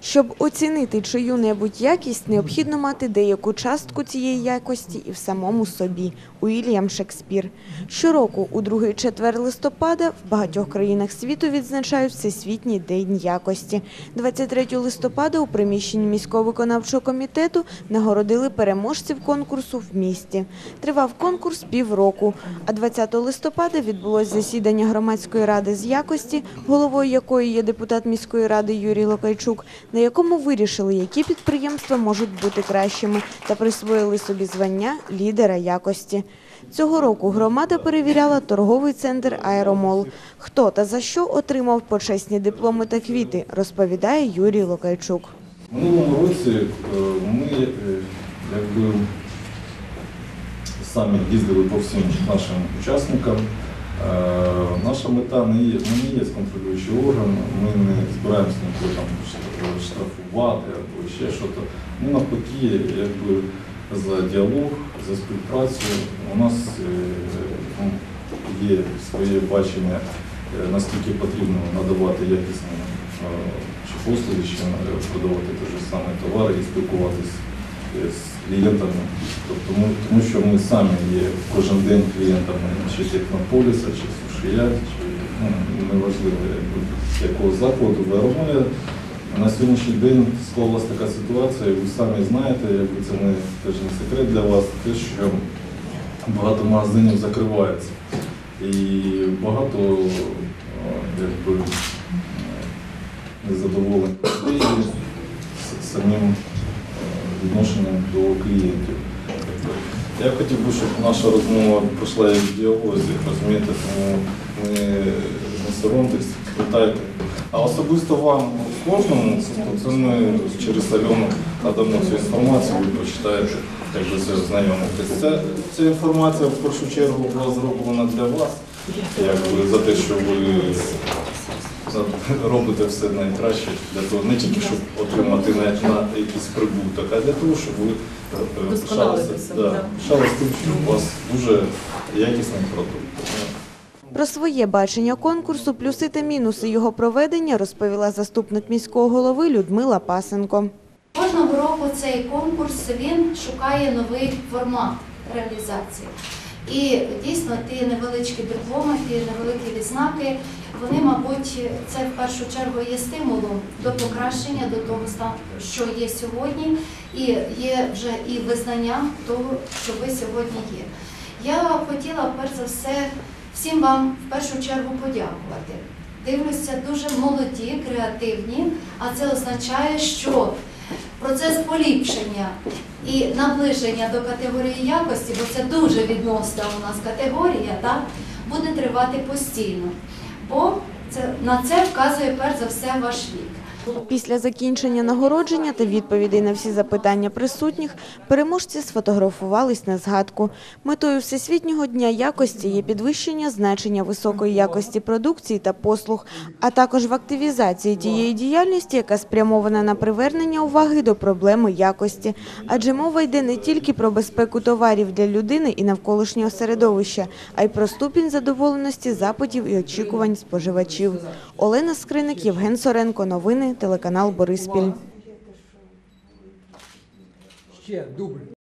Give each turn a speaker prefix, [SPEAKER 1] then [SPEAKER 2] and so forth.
[SPEAKER 1] Щоб оцінити чию-небудь якість, необхідно мати деяку частку цієї якості і в самому собі. Уільям Шекспір. Щороку у другий четвер листопада в багатьох країнах світу відзначають Всесвітній день якості. 23 листопада у приміщенні міського виконавчого комітету нагородили переможців конкурсу в місті. Тривав конкурс півроку, а 20 листопада відбулось засідання громадської ради з якості, головою якої є депутат міської ради Юрій Локайчук, на якому вирішили, які підприємства можуть бути кращими, та присвоїли собі звання лідера якості. Цього року громада перевіряла торговий центр «Аеромол». Хто та за що отримав почесні дипломи та квіти, розповідає Юрій Локайчук.
[SPEAKER 2] В минулому році ми самі їздили по всім нашим учасникам. Наша мета не є контролюючий орган, ми не збираємося нікого там штрафувати або ще щось. Ми навпаки, за діалог, за співпрацю. У нас є своє бачення, наскільки потрібно надавати якісні послуги, чи продавати ті ж самі товари і спілкуватися з клієнтами. Тому що ми самі є кожен день клієнтами чи технополіса, чи сушія, чи неважливо якого закладу. В «Аеромолі» на сьогоднішній день склалася така ситуація, ви самі знаєте, це теж не секрет для вас, те, що багато магазинів закривається. І багато незадоволених людей самим відношенням до клієнтів. Я хотів би, щоб наша розмова пройшла як в діалозі, розумієте, тому ми не соромтесь, питайте. А особисто вам, кожному, це ми через Альону надамо цю інформацію, ви прочитаєте, як ви це ознайомитесь. Ця інформація в першу чергу була зроблена для вас, за те, що ви робите все найкраще для того, не тільки щоб отримати на якийсь прибуток, а для того, щоб ви пишалися тим, що у вас дуже якісний продукт.
[SPEAKER 1] Про своє бачення конкурсу, плюси та мінуси його проведення розповіла заступник міського голови Людмила Пасенко.
[SPEAKER 3] Кожного року цей конкурс, він шукає новий формат реалізації. І дійсно ті невеличкі дипломи, ті невеликі відзнаки, вони, мабуть, це в першу чергу є стимулом до покращення, до того, що є сьогодні, і є вже і визнання того, що ви сьогодні є. Я хотіла, перш за все, всім вам в першу чергу подякувати. Дивлюся, дуже молоді, креативні, а це означає, що процес поліпшення і наближення до категорії якості, бо це дуже відносна у нас категорія, так, буде тривати постійно. Бо на це вказує перш за все ваш вік.
[SPEAKER 1] Після закінчення нагородження та відповідей на всі запитання присутніх переможці сфотографувались на згадку. Метою Всесвітнього дня якості є підвищення значення високої якості продукції та послуг, а також в активізації тієї діяльності, яка спрямована на привернення уваги до проблеми якості. Адже мова йде не тільки про безпеку товарів для людини і навколишнього середовища, а й про ступінь задоволеності запитів і очікувань споживачів. Олена Скриник, Євген Соренко. Новини, телеканал Бориспіль.